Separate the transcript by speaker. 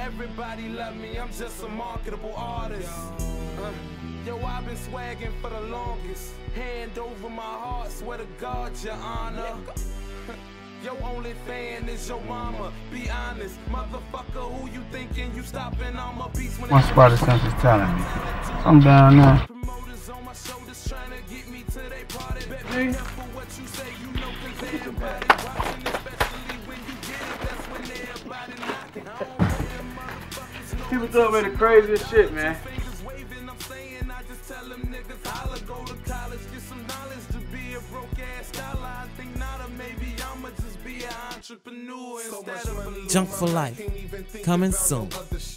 Speaker 1: Everybody love me, I'm just a marketable artist. Yo, I've been swagging for the longest. Hand over my heart, swear to God, your honor. Your only fan is your mama. Be honest, motherfucker, who you thinking you stopping on my beats when
Speaker 2: My spot is sense is telling me. I'm down now.
Speaker 1: promoters on my shoulders trying to get me to their party. Bet me for what you say, you know, cause everybody watching, especially when you get it, that's when everybody knocking. I don't want them motherfuckers know.
Speaker 2: People talk about the craziest shit, man.
Speaker 1: Fingers waving, I'm saying, I just tell them niggas holla, go to college, get some knowledge to be a broke ass scholar. I think not, or maybe I'ma just be an entrepreneur instead of a
Speaker 3: Junk for Life, coming soon.